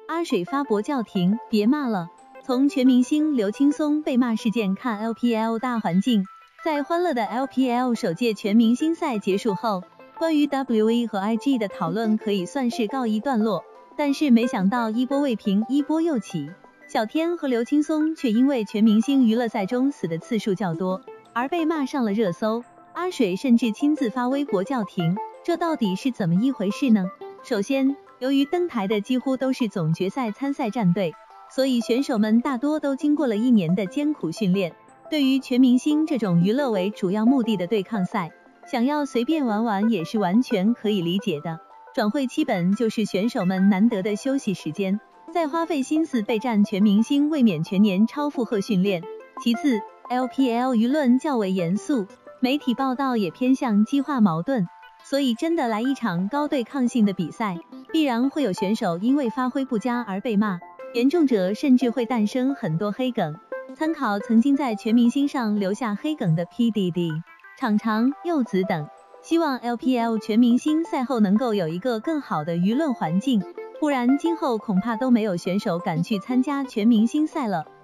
阿水发博叫停，别骂了。从全明星刘青松被骂事件看 LPL 大环境，在欢乐的 LPL 首届全明星赛结束后，关于 WE 和 IG 的讨论可以算是告一段落。但是没想到一波未平，一波又起，小天和刘青松却因为全明星娱乐赛中死的次数较多，而被骂上了热搜。阿水甚至亲自发微博叫停，这到底是怎么一回事呢？首先，由于登台的几乎都是总决赛参赛战队，所以选手们大多都经过了1年的艰苦训练。对于全明星这种娱乐为主要目的的对抗赛，想要随便玩玩也是完全可以理解的。转会期本就是选手们难得的休息时间，再花费心思备战全明星未免全年超负荷训练。其次 ，LPL 舆论较为严肃，媒体报道也偏向激化矛盾，所以真的来一场高对抗性的比赛，必然会有选手因为发挥不佳而被骂，严重者甚至会诞生很多黑梗。参考曾经在全明星上留下黑梗的 PDD、场长、柚子等。希望 LPL 全明星赛后能够有一个更好的舆论环境，不然今后恐怕都没有选手敢去参加全明星赛了。